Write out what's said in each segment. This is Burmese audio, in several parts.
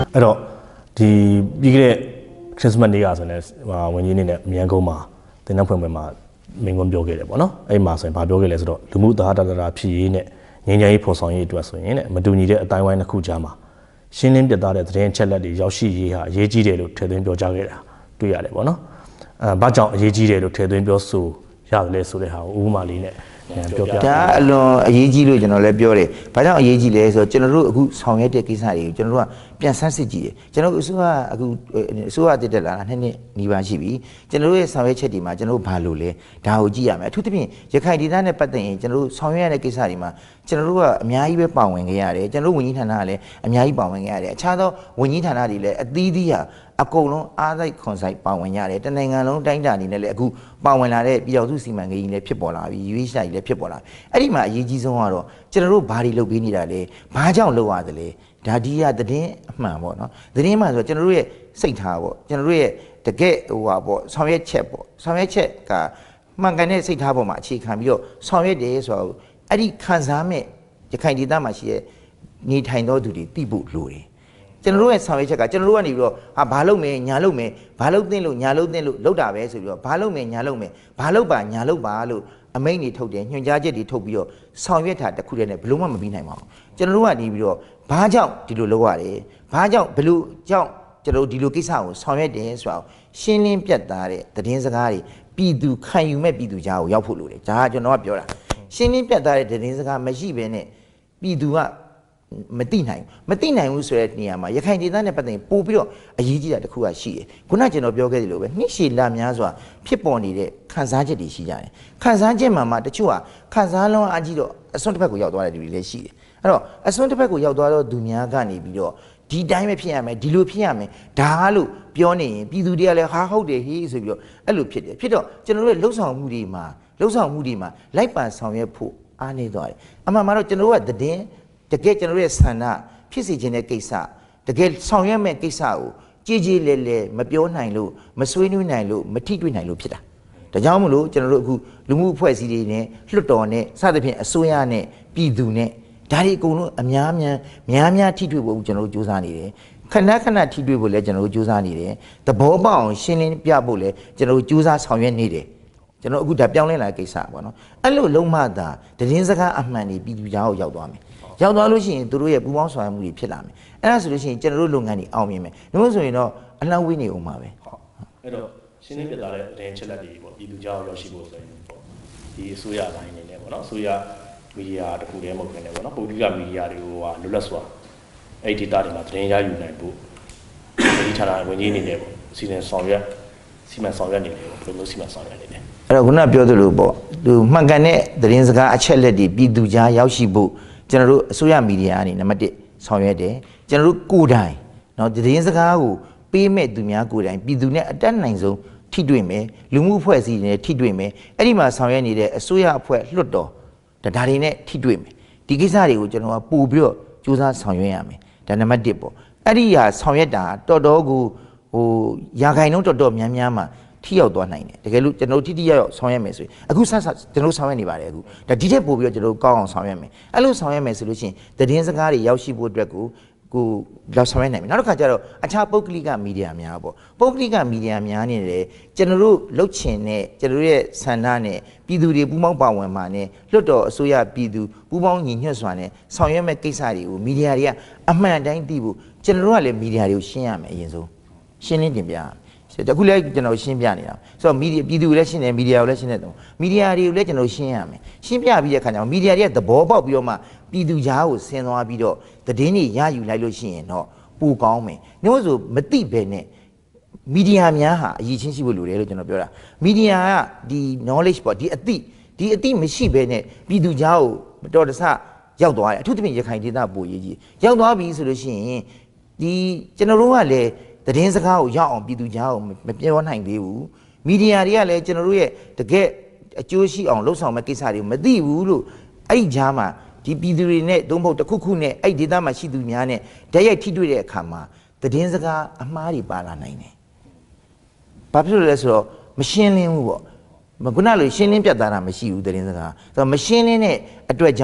အဲ့တော့ဒီပြီးခဲ့တဲ့ Christmas နေ့ကဆိုရင်ဝန်ကြီးအနေနဲ့အမြန်ကုန်းမှာတင်တဲ့ဖွင့်ပွဲမှာမင်းကွန်းပြောခဲ့တယ်ပေါ့နော်အဲ့မှာဆိုရင်ဗာပြောခဲ့လဲဆိုတော့လူမှုသားတာဖြစ်ရေးနဲ့ငြိမ်းချမ်းရေးဖော်ဆောင်ရေးအတွက်ဆိုရင်မတူညီတဲ့အတိုင်းဝိုင်းတစ်ခုကြားမှာရှင်းလင်းပြသတဲ့သတင်းချက်လက်တွေရောက်ရှိရေးဟာအရေးကြီးတယ်လို့ထည့်သွင်းပြောကြားခဲ့တာတွေ့ရတယ်ပေါ့နော်ဘာကြောင့်အရေးကြီးတယ်လို့ထည့်သွင်းပြောဆိုရတယ်လဲဆိုတဲ့ဟာကိုဥပမာလေးနဲ့ပြောပြဒါအလွန်အရေးကြီးလို့ကျွန်တော်လည်းပြောတယ်ဘာကြောင့်အရေးကြီးလဲဆိုတော့ကျွန်တော်တို့အခုဆောင်ရွက်တဲ့ကိစ္စတွေကိုကျွန်တော်တို့ကပြန်ဆန်းစစ်ကြည့်တယ်ကျွန်တော်တို့အစိုးရအခုအစိုးရတက်လာတာ2နှစ်နီးပါးရှိပြီကျွန်တော်တို့ရဲ့ဆောင်ရွက်ချက်တွေမှာကျွန်တော်တို့ဘာလို့လဲဒါကိုကြည့်ရမယ်အထူးသဖြင့်ရခိုင်ဒေသနဲ့ပတ်သက်ရင်ကျွန်တော်တို့ဆောင်ရွက်ရတဲ့ကိစ္စတွေမှာကျွန်တော်တို့ကအများကြီးပဲပါဝင်ခဲ့ရတယ်ကျွန်တော်တို့ဝန်ကြီးဌာနကလည်းအများကြီးပါဝင်ခဲ့ရတယ်အခြားသောဝန်ကြီးဌာနတွေလည်းအသီးသီးဟာအကုန်လုံးအားစိတ်ခွန်ဆိုင်ပါဝင်ရတယ်တနိုင်ငံလုံးတိုင်းတာအနေနဲ့လည်းအခုပါဝင်လာတဲ့ပြည်တော်စုစီမံကိန်းကြီးလည်းဖြစ်ပေါ်လာပြီရွေးရှာကြီးလည်းဖြစ်ပေါ်လာအဲ့ဒီမှာအရေးကြီးဆုံးကတော့ကျွန်တော်တို့ဘာတွေလုပ်ပေးနေတာလဲဘာကြောင့်လုပ်ရသလဲဒါဒီကသတင်းအမှန်ပေါ့နော်သတင်းမှန်ဆိုတော့ကျွန်တော်တို့ရဲ့စိတ်ထားပေါ့ကျွန်တော်တို့ရဲ့တကယ်ဟိုဟာပေါ့ဆောင်ရွက်ချက်ပေါ့ဆောင်ရွက်ချက်ကမှန်ကန်တဲ့စိတ်ထားပေါ်မှာအခြေခံပြီးတော့ဆောင်ရွက်တယ်ဆိုတော့အဲ့ဒီခံစားမဲ့ရခိုင်ဒေသမှာရှိတဲ့နေထိုင်သောသူတွေသိဖို့လိုတယ်ကျွန်တော်တို့ရဲ့ဆောင်ရွက်ချက်ကကျွန်တော်တို့ကနေပြီးတော့ဟာဘာလုပ်မယ်ညာလုပ်မယ်ဘာလုပ်သင့်လို့ညာလုပ်သင့်လို့လုပ်တာပဲဆိုပြီးတော့ဘာလုပ်မယ်ညာလုပ်မယ်ဘာလုပ်ပါညာလုပ်ပါလို့အမိန့်တွေထုတ်တယ်ညွှန်ကြားချက်တွေထုတ်ပြီးတော့ဆောင်ရွက်တာတစ်ခုတည်းနဲ့ဘလို့မှမပြီးနိုင်ပါဘူးကျွန်တော်တို့ကနေပြီးတော့ဘာကြောင့်ဒီလိုလုပ်ရတယ်ဘာကြောင့်ဘလို့ကြောင့်ကျွန်တော်တို့ဒီလိုကိစ္စကိုဆောင်ရွက်တယ်ဆိုတော့ရှင်းလင်းပြတ်သားတဲ့သတင်းစကားတွေပြည်သူခံယူမဲ့ပြည်သူကြားကိုရောက်ဖို့လိုတယ်ဒါကကျွန်တော်ကပြောတာရှင်းလင်းပြတ်သားတဲ့သတင်းစကားမရှိဘဲနဲ့ပြည်သူကမသိနိုင်ဘူးဆိုတဲ့နေရာမှာရခိုင်ဒေသနဲ့ပတ်သက်ရင်ပို့ပြီးတော့အရေးကြီးတာတစ်ခုကရှိတယ်ခုနကျွန်တော်ပြောခဲ့သလိုပဲနှစ်ရှည်လများစွာဖြစ်ပေါ်နေတဲ့ခံစားချက်တွေရှိကြတယ်ခံစားချက်မှာတချို့ဟာခံစားလုံးအကြီးတော့အစွန်းတစ်ဖက်ကိုရောက်သွားတဲ့လူတွေလည်းရှိတယ်အဲ့တော့အစွန်းတစ်ဖက်ကိုရောက်သွားတော့သူများကနေပြီးတော့ဒီတိုင်းပဲဖြစ်ရမယ်ဒီလိုဖြစ်ရမယ်ဒါလို့ပြောနေရင်ပြည်သူတွေကလည်းဟာဟုတ်တယ်ဟေးဆိုပြီးတော့အဲ့လိုဖြစ်တယ်ဖြစ်တော့ကျွန်တော်တို့လှုပ်ဆောင်မှုတွေမှာလိုက်ပန်ဆောင်ရွက်ဖို့အားနေသွားတယ်အမှန်မှာတော့ကျွန်တော်တို့ကသတင်းတကယ်ကျွန်တော်တို့ရဲ့ဆန္ဒဖြစ်စေခြင်းတဲ့ကိစ္စတကယ်ဆောင်ရွက်မဲ့ကိစ္စကိုကြည်လဲမပြောနိုင်လို့မဆွေးနွေးနိုင်လို့မထိတွေ့နိုင်လို့ဖြစ်တာဒါကြောင့်မလို့ကျွန်တော်တို့အခုလူမှုအဖွဲ့အစည်းတွေနဲ့လွှတ်တော်နဲ့စသဖြင့်အစိုးရနဲ့ပြည်သူနဲ့ဒါတွေအကုန်လုံးအများထိတွေ့ဖို့ကျွန်တော်တို့စူးစမ်းနေတယ်ခဏထိတွေ့ဖို့လည်းကျွန်တော်တို့စူးစမ်းနေတယ်သဘောပေါက်အောင်ရှင်းလင်းပြဖို့လည်းကျွန်တော်တို့စူးစမ်းဆောင်ရွက်နေတယ်ကျွန်တော်အခုဒါပြောင်းလဲလာတဲ့ကိစ္စပေါ့နော်အဲ့လိုလုံးမသာသတင်းစကားအမှန်တွေပြည်သူကြားကိုရောက်သွားမယ်ရောက်သွားလို့ရှိရင်တို့ရဲ့ပူပေါင်းဆောင်ရွက်မှုတွေဖြစ်လာမယ်အဲ့ဒါဆိုလို့ရှိရင်ကျွန်တော်တို့လုပ်ငန်းတွေအောင်မြင်မယ်ဒါမှမဟုတ်ဆိုရင်တော့အလှမ်းဝေးနေအောင်ပါပဲအဲ့တော့ရှင်းလင်းပြသတဲ့သတင်းချက်လက်တွေပေါ့ပြည်သူကြားရောက်ရှိဖို့ဆိုရင်ပေါ့ဒီအစိုးရအပိုင်းနေနဲ့ပေါ့နော်အစိုးရမီဒီယာတခုတည်းမဟုတ်ဘဲနဲ့ပေါ့နော်ပုဂ္ဂလိကမီဒီယာတွေကိုလွတ်လပ်စွာအဲ့ဒီ data တွေမှာသတင်းရယူနိုင်ဖို့ဒီဌာနဝန်ကြီးအနေနဲ့ပေါ့စီမံဆောင်ရွက်နေတယ်ပေါ့ဘယ်လိုစီမံဆောင်ရွက်နေလဲအဲ့တော့ခုနပြောသလိုပေါ့သူမှန်ကန်တဲ့သတင်းစကားအချက်လက်တွေပြည်သူကြားရောက်ရှိဖို့ကျွန်တော်တို့အစိုးရမီဒီယာအနေနဲ့နံပါတ်1ဆောင်ရွက်တယ်ကျွန်တော်တို့ကိုယ်တိုင်เนาะသတင်းစကားကိုပေးမဲ့သူများကိုယ်တိုင်ပြည်သူနဲ့အတက်နိုင်ဆုံးထိတွေ့မယ်လူမှုအဖွဲ့အစည်းတွေနဲ့ထိတွေ့မယ်အဲ့ဒီမှာဆောင်ရွက်နေတဲ့အစိုးရအဖွဲ့လွှတ်တော်ဒါတွေနဲ့ထိတွေ့မယ်ဒီကိစ္စတွေကိုကျွန်တော်ကပို့ပြီးတော့စူးစမ်းဆောင်ရွက်ရမယ်ဒါနံပါတ်1ပေါ့အဲ့ဒီဟာဆောင်ရွက်တာတော်တော်ကိုရာခိုင်နှုန်းတော်တော်များမှာထိရောက်သွားနိုင်တယ်တကယ်လို့ကျွန်တော်ထိရောက်ဆောင်ရွက်မယ်ဆိုရင်အခုကျွန်တော်ဆောင်ရွက်နေပါတယ်အခုဒါဒီထက်ပိုပြီးတော့ကျွန်တော်ကောင်းအောင်ဆောင်ရွက်မယ်အဲ့လိုဆောင်ရွက်မယ်ဆိုလို့ရှိရင်သတင်းစကားတွေရောက်ရှိဖို့အတွက်ကိုလောက်ဆောင်ရွက်နိုင်မယ်နောက်တစ်ခါကျတော့အခြားပုဂ္ဂလိကမီဒီယာများပေါ့ပုဂ္ဂလိကမီဒီယာများနေတယ်ကျွန်တော်တို့လှုပ်ချင်တဲ့ကျွန်တော်ရဲ့ဆန္ဒနဲ့ပြည်သူတွေပူးပေါင်းပါဝင်မှာနဲ့လွတ်တော်အစိုးရပြည်သူပူးပေါင်းညီညွတ်စွာနဲ့ဆောင်ရွက်မဲ့ကိစ္စတွေကိုမီဒီယာတွေကအမှန်တိုင်းသိဖို့ကျွန်တော်တို့ကလည်းမီဒီယာတွေကိုရှင်းရမယ်အရင်ဆုံးရှင်းလင်းတင်ပြရမယ်တခုလည်းကျွန်တော်ရှင်းပြနေတာဆိုတော့မီဒီယာပြည်သူလည်းရှင်းတယ်မီဒီယာကိုလည်းရှင်းတယ်တော့မီဒီယာတွေကိုလည်းကျွန်တော်ရှင်းရမယ်ရှင်းပြပြီးတဲ့အခါကျတော့မီဒီယာတွေကသဘောပေါက်ပြီးတော့မှပြည်သူကြားကိုဆင်းသွားပြီးတော့သတင်းတွေရယူလိုက်လို့ရှိရင်တော့ပိုကောင်းမယ်။နှို့ဆိုမသိပဲနဲ့မီဒီယာများဟာအရေးချင်းရှိဖို့လိုတယ်လို့ကျွန်တော်ပြောတာ။မီဒီယာကဒီ knowledge ပေါ့ဒီအသိမရှိပဲနဲ့ပြည်သူကြားကိုမတော်တဆရောက်သွားတယ်အထူးသဖြင့်ရခိုင်ဒေသပိုရေးကြီးရောက်သွားပြီဆိုလို့ရှိရင်ဒီကျွန်တော်တို့ကလည်းသတင်းစကားကိုရောက်အောင်ပြည်သူကြားကိုမပြောနိုင်သေးဘူး။မီဒီယာတွေကလည်းကျွန်တော်တို့ရဲ့တကယ်အကျိုးရှိအောင်လှုပ်ဆောင်မဲ့ကိစ္စတွေကိုမသိဘူးလို့အဲ့ဒီကြားမှာဒီပြည်သူတွေနဲ့သုံးဖို့တစ်ခုနဲ့အဲ့ဒီဒေသမှာရှိသူများနဲ့ဓာတ်ရိုက်ထိတွေ့တဲ့အခါမှာသတင်းစကားအမှားတွေပါလာနိုင်တယ်။ဘာဖြစ်လို့လဲဆိုတော့မရှင်းလင်းဘူးပေါ့။ခုနလိုရှင်းလင်းပြတ်သားတာမရှိဘူးသတင်းစကား။ဆိုတော့မရှင်းလင်းတဲ့အတွက်ကြောင့်သ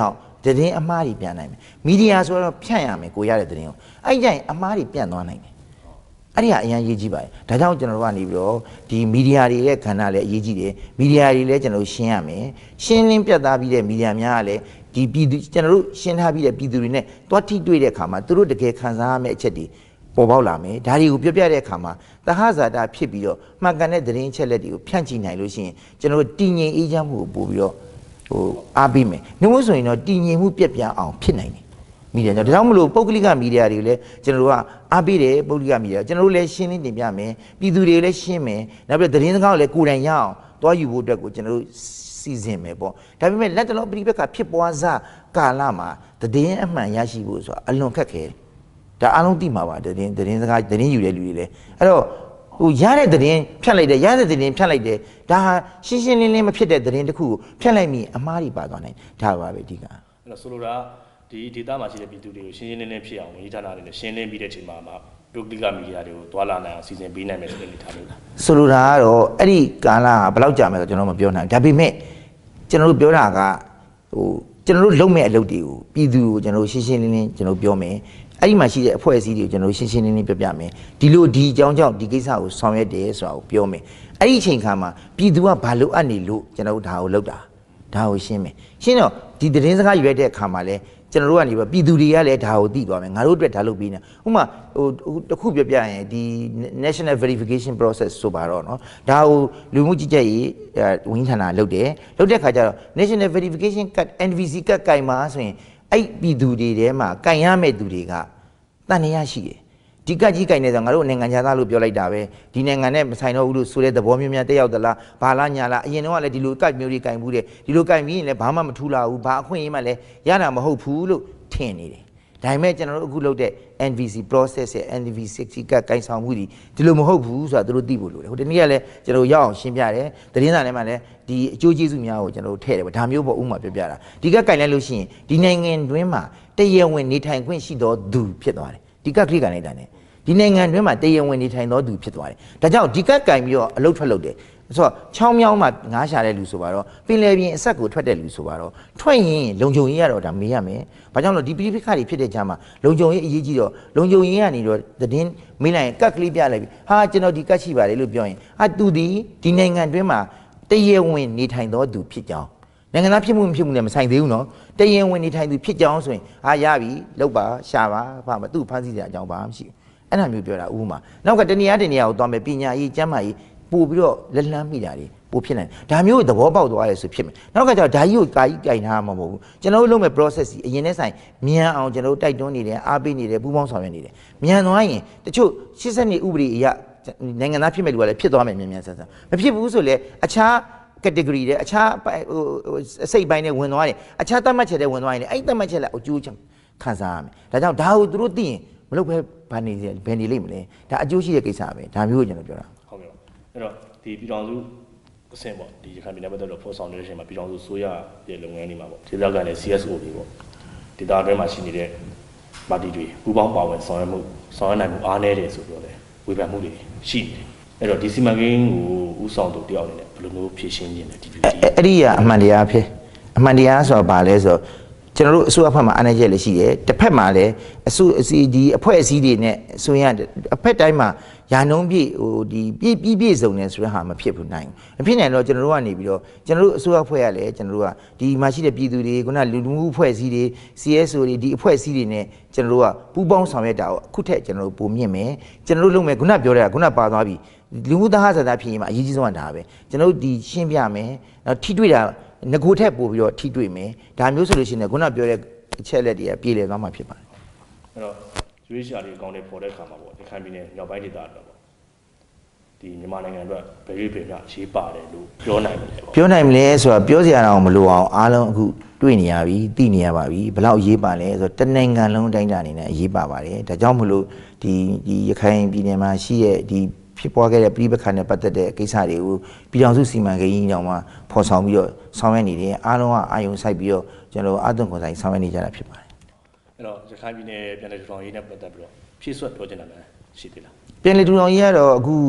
သတင်းအမှားတွေပြန်နိုင်မယ်မီဒီယာဆိုတော့ဖြန့်ရမယ်ကိုရတဲ့သတင်းကိုအဲ့ကြရင်အမှားတွေပြန်သွားနိုင်တယ်အဲ့ဒီကအရင်ရေးကြည့်ပါတယ်ဒါကြောင့်ကျွန်တော်တို့ကနေပြီးတော့ဒီမီဒီယာတွေရဲ့ခန္ဓာလည်းအရေးကြီးတယ်မီဒီယာတွေလည်းကျွန်တော်တို့ရှင်းရမယ်ရှင်းလင်းပြတ်သားပြီးတဲ့မီဒီယာများကလည်းဒီပြည်သူကျွန်တော်တို့ရှင်းထားပြီးတဲ့ပြည်သူတွေနဲ့တွားထိတွေ့တဲ့အခါမှာသူတို့တကယ်ခံစားရမယ့်အချက်တွေပေါ်ပေါက်လာမယ်ဒါတွေကိုပြပြတဲ့အခါမှာသဟဇာတာဖြစ်ပြီးတော့မှန်ကန်တဲ့သတင်းချက်လက်တွေကိုဖြန့်ချိနိုင်လို့ရှိရင်ကျွန်တော်တို့တည်ငြိမ်အေးချမ်းမှုကိုပို့ပြီးတော့အားပေးမယ်နှမို့ဆိုရင်တော့တည်ငြိမ်မှုပြက်ပြားအောင်ဖြစ်နိုင်တယ်မီဒီယာကြောင့်ဒါကြောင့်မလို့ပုဂ္ဂလိကမီဒီယာတွေလည်းကျွန်တော်တို့ကအားပေးတယ်ပုဂ္ဂလိကမီဒီယာကျွန်တော်တို့လည်းရှင်းလင်းတင်ပြမယ်ပြည်သူတွေလည်းရှင်းမယ်နောက်ပြီးသတင်းစကားကိုလည်းကိုယ်တိုင်ရအောင်တွားယူဖို့အတွက်ကိုကျွန်တော်တို့စီစဉ်မယ်ပေါ့ဒါပေမဲ့လက်တလုံးပြိပက္ခဖြစ်ပွားစားကာလမှာသတင်းအမှန်ရရှိဖို့ဆိုတာအလွန်ခက်ခဲတယ်ဒါအားလုံးသိမှာပါသတင်းစကားသတင်းယူတဲ့လူတွေလည်းအဲ့တော့ဟိုရတဲ့သတင်းဖြတ်လိုက်တယ်ရတဲ့သတင်းဖြတ်လိုက်တယ်ဒါဟာရှင်းရှင်းလင်းလင်းမဖြစ်တဲ့သတင်းတစ်ခုကိုဖြတ်လိုက်မိအမှားတွေပါသွားနိုင်ဒါပါပဲအဓိကအဲ့တော့ဆိုလိုတာဒီဒေတာမှာရှိတဲ့ပြည်သူတွေကိုရှင်းရှင်းလင်းလင်းဖြစ်အောင်ဝန်ကြီးဌာနတွေနဲ့ရှင်းလင်းပြီးတဲ့အချိန်မှာပုဂ္ဂလိကမီဒီယာတွေကိုတွာလာနိုင်အောင်စီစဉ်ပေးနိုင်မယ်ဆိုတဲ့အနေထားမျိုးလားဆိုလိုတာကတော့အဲ့ဒီကာလကဘယ်လောက်ကြာမယ်ဆိုကျွန်တော်မပြောနိုင်ဒါပေမဲ့ကျွန်တော်တို့ပြောတာကဟိုကျွန်တော်တို့လုပ်မဲ့အလုပ်တွေကိုပြည်သူကိုကျွန်တော်တို့ရှင်းရှင်းလင်းလင်းကျွန်တော်ပြောမယ်အဲ့ဒီမှာရှိတဲ့အဖွဲ့အစည်းတွေကိုကျွန်တော်တို့ရှင်းရှင်းလင်းလင်းပြပြမယ်ဒီလိုဒီအကြောင်းကြောင့်ဒီကိစ္စကိုဆောင်ရွက်တယ်ဆိုတာကိုပြောမယ်အဲ့ဒီအချိန်ခါမှာပြည်သူကဘာလို့အပ်နေလို့ကျွန်တော်တို့ဒါကိုလုပ်တာဒါကိုရှင်းမယ်ရှင်းတော့ဒီသတင်းစကားရွေးတဲ့အခါမှာလဲကျွန်တော်တို့ကနေပြည်သူတွေကလည်းဒါကိုသိသွားမယ်ငါတို့အတွက်ဒါလုပ်ပြီးနေဥပမာဟိုတစ်ခုပြပြရင်ဒီ national verification process ဆိုပါတော့เนาะဒါကိုလူမှုကြီးကြပ်ရေးဝန်ကြီးဌာနလုပ်တယ်လုပ်တဲ့အခါကျတော့ national verification card NVC card ကင်မှာဆိုရင်အဲ့ပြည်သူတွေထဲမှာကင်ရမဲ့သူတွေကတန်နေရရှိတယ်ဒီကကြီးကင်နေဆိုငါတို့နိုင်ငံခြားသားလို့ပြောလိုက်တာပဲဒီနိုင်ငံနဲ့မဆိုင်တော့ဘူးလို့ဆိုတဲ့သဘောမျိုးများတက်ရောက်သလားဘာလားညာလားအရင်တော့ကလည်းဒီလိုကတ်မျိုးတွေကင်ဘူးတဲ့ဒီလိုကင်ပြီးရင်လည်းဘာမှမထူလာဘူးဘာအခွင့်အရေးမှလည်းရတာမဟုတ်ဘူးလို့ထင်နေတယ်ဒါပေမဲ့ကျွန်တော်တို့အခုလုပ်တဲ့ NVC process ရဲ့ NVC ကကင်ဆောင်မှုဒီလိုမဟုတ်ဘူးဆိုတာသူတို့သိဖို့လိုတယ်ဟိုဒီနေ့ကလည်းကျွန်တော်ရောက်အောင်ရှင်းပြတယ်သတင်းစာထဲမှာလည်းဒီအကျိုးကျေးဇူးများကိုကျွန်တော်တို့ထည့်တယ်ပေါ့ဒါမျိုးပေါ့ဥပမာပြောပြတာဒီကကင်လိုက်လို့ရှိရင်ဒီနိုင်ငံတွင်းမှာတရားဝင်နေထိုင်ခွင့်ရှိတော်သူဖြစ်သွားတယ်ဒီကခလိကနေတာ ਨੇ ဒီနိုင်ငံတွင်းမှာတရားဝင်နေထိုင်တော်သူဖြစ်သွားတယ်ဒါကြောင့်ဒီကကင်ပြီးတော့အလုပ်ထွက်လုပ်တယ်ဆိုတော့ချောင်းမြောင်းမှာငားရှာတဲ့လူဆိုပါတော့ပင်လယ်ပြင်အဆက်ကိုထွက်တဲ့လူဆိုပါတော့ထွက်ရင်လုံခြုံရေးရတော့ဒါမေးရမယ်။ဘာကြောင့်လဲဒီပြိပခါတွေဖြစ်တဲ့ကြားမှာလုံခြုံရေးအရေးကြီးတော့လုံခြုံရေးကနေတော့သတင်းမေးလိုက်ရင်ကတ်ကလေးပြလိုက်ပြီ။ဟာကျွန်တော်ဒီကတ်ရှိပါတယ်လို့ပြောရင်သူဒီနိုင်ငံတွင်းမှာတရားဝင်နေထိုင်တော်သူဖြစ်ကြောင်းနိုင်ငံသားဖြစ်မှုမဖြစ်မှုနဲ့မဆိုင်သေးဘူးနော်။တရားဝင်နေထိုင်သူဖြစ်ကြောင်းဆိုရင်ရပြီလောက်ပါရှာပါဘာမှသူ့ဖမ်းဆီးစရာအကြောင်းဘာမှမရှိဘူး။အဲ့ဒါမျိုးပြောတာဥပမာနောက်ကတနေရာကိုသွားမယ်ပညာရေးကျန်းမာရေးပို့ပြီးတော့လက်လန်းမိတာတွေပို့ဖြစ်နိုင်ဒါမျိုးသဘောပေါက်သွားရဲဆိုဖြစ်မယ်နောက်ကကျတော့ဓာကြီးကိုကာကြီးကင်ထားမှာမဟုတ်ဘူးကျွန်တော်တို့လုပ်မဲ့ process ကြီးအရင်နဲ့ဆိုင်မြန်အောင်ကျွန်တော်တို့တိုက်တွန်းနေတယ်အားပေးနေတယ်ပူးပေါင်းဆောင်ရွက်နေတယ်မြန်သွားရင်တချို့80နှစ်ဥပဒေအရနိုင်ငံသားဖြစ်မဲ့လူကလည်းဖြစ်သွားမယ်မြန်ဆန်မဖြစ်ဘူးဆိုလေအခြား category တဲ့အခြားအစိတ်ပိုင်းနဲ့ဝင်သွားတယ်အခြားသတ်မှတ်ချက်တွေဝင်သွားရင်အဲ့သတ်မှတ်ချက်လည်းအကျိုးခံစားရမယ်ဒါကြောင့်ဒါကိုသူတို့သိရင်မလုပ်ဘဲဘာနေဘယ်နေလိမ့်မလဲဒါအကျိုးရှိတဲ့ကိစ္စပဲဒါမျိုးကိုကျွန်တော်ပြောတာဟုတ်ကဲ့အဲ့တော့ဒီပြည်တော်စုအဆင့်ပေါ့ဒီရခိုင်ပြည်နယ်ဘက်တော့ဖော်ဆောင်နေတဲ့အချိန်မှာပြည်တော်စုဆိုရရဲ့လုပ်ငန်းတွေမှာပေါ့ဒေသခံနဲ့ CSO တွေပေါ့ဒေသအတွင်းမှာရှိနေတဲ့ပါတီတွေပူးပေါင်းပါဝင်ဆောင်ရွက်နိုင်မှုအားနည်းတယ်ဆိုတော့လေဝေဖန်မှုတွေရှိနေတယ်အဲ့တော့ဒီစီမံကိန်းကိုဥဆောင်သူတယောက်အနေနဲ့ဘယ်လိုမျိုးဖြည့်ရှင်းနေလဲဒီအဲ့ဒီကအမှန်တရားဖြစ်အမှန်တရားဆိုတော့ဘာလဲဆိုတော့ကျွန်တော်တို့အစိုးရဘက်မှာအားနည်းချက်လည်းရှိတယ်တစ်ဖက်မှာလည်းဒီအဖွဲ့အစည်းတွေနဲ့ဆိုရင်အဖက်တိုင်းမှာယာနှုံးပြည့်ဟိုဒီပြည့်စုံနေဆိုတဲ့ဟာမဖြစ်ဘူးနိုင်မဖြစ်နိုင်တော့ကျွန်တော်တို့ကနေပြီးတော့ကျွန်တော်တို့အစိုးရအဖွဲ့ကလည်းကျွန်တော်တို့ကဒီမှာရှိတဲ့ပြည်သူတွေခုနလူမှုအဖွဲ့အစည်းတွေ CSO တွေဒီအဖွဲ့အစည်းတွေနဲ့ကျွန်တော်တို့ကပူးပေါင်းဆောင်ရွက်တာကိုအခုထက်ကျွန်တော်တို့ပုံမြင့်မယ်ကျွန်တော်တို့လုပ်မယ်ခုနပြောတဲ့ခုနပါသွားပြီလူမှုသားဟာဖြစ်ရင်မှာအရေးကြီးဆုံးကဒါပဲကျွန်တော်တို့ဒီရှင်းပြမယ်နောက်ထိတွေ့တာငကိုထက်ပို့ပြီးတော့ထိတွေ့မယ်ဒါမျိုးဆိုလို့ရှိရင်ခုနပြောတဲ့အချက်လက်တွေကပြေလည်သွားမှာဖြစ်ပါတယ်အဲ့တော့ရွေးရှာလေးအကောင့်တွေပေါ်တဲ့ခါမှာပေါ့ဒီခိုင်ပြည်နယ်မြောက်ပိုင်းဒေသအတွက်ပေါ့ဒီမြန်မာနိုင်ငံအတွက်ဘယ်ရွေးပင်များရေးပါတယ်လို့ပြောနိုင်မလဲပေါ့ပြောနိုင်မလဲဆိုတာပြောစရာတော့မလိုအောင်အားလုံးအခုတွေ့နေရပြီသိနေရပါပြီဘယ်လောက်ရေးပါလဲဆိုတော့တနိုင်ငံလုံးတိုင်းတာအနေနဲ့ရေးပါပါတယ်ဒါကြောင့်မလို့ဒီရခိုင်ပြည်နယ်မှာရှိရဲ့ဒီဖြစ်ပွားခဲ့တဲ့ပြည်ပခါနဲ့ပတ်သက်တဲ့ကိစ္စတွေကိုပြည်ထောင်စုစီမံကိန်းကြီးတောင်မှဖော်ဆောင်ပြီးတော့ဆောင်ရွက်နေတယ်အားလုံးကအာရုံစိုက်ပြီးတော့ကျွန်တော်အသွင်ခွန်ဆိုင်ဆောင်ရွက်နေကြတာဖြစ်ပါတယ်အဲ့တော့ရခိုင်ပြည်နယ်ပြည်နယ်ထူထောင်ရေးနဲ့ပတ်သက်ပြီးတော့ဖြည့်ဆွတ်ပြောချင်တာလည်းရှိသေးလားပြည်နယ်ထူထောင်ရေးကတော့အခုဟ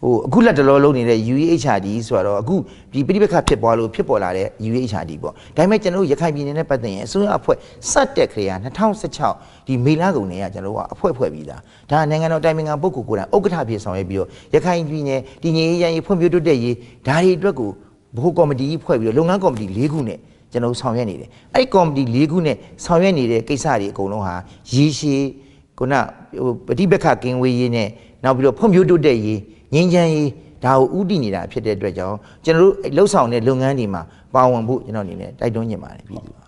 အခုလက်တလောလုံးနေတဲ့ UEHRD ဆိုတော့အခုဒီပြိပခဖြစ်ပေါ်လို့ဖြစ်ပေါ်လာတဲ့ UEHRD ပေါ့ဒါပေမဲ့ကျွန်တော်တို့ရခိုင်ပြည်နယ်နဲ့ပတ်သက်ရင်အစိုးရအဖွဲ့စတက်ခရီး2016ဒီမေလကုန်နေကကျွန်တော်တို့ကအဖွဲ့ဖွဲ့ပြီးသားဒါနိုင်ငံတော်တိုင်ပင်ခံပုဂ္ဂိုလ်ကိုယ်တိုင်ဥက္ကဋ္ဌဖြစ်ဆောင်ရွက်ပြီးတော့ရခိုင်ပြည်နယ်ဒီငြိမ်းချမ်းရေးဖွံ့ဖြိုးတိုးတက်ရေးဒါတွေအတွက်ကိုဘိုးကော်မတီဖွဲ့ပြီးတော့လုပ်ငန်းကော်မတီ၄ခုနဲ့ကျွန်တော်ဆောင်ရွက်နေတယ်အဲ့ဒီကော်မတီ၄ခုနဲ့ဆောင်ရွက်နေတဲ့ကိစ္စတွေအကုန်လုံးဟာရေရှည်ခုနပဋိပက္ခကင်းဝေးရေးနဲ့နောက်ပြီးတော့ဖွံ့ဖြိုးတိုးတက်ရေးငြိမ်းချမ်းရေးဒါကိုဥတည်နေတာဖြစ်တဲ့အတွက်ကြောင့်ကျွန်တော်တို့လှုပ်ဆောင်တဲ့လုပ်ငန်းတွေမှာပါဝင်ဖို့ကျွန်တော်အနေနဲ့တိုက်တွန်းချင်ပါတယ်ပြည်သူ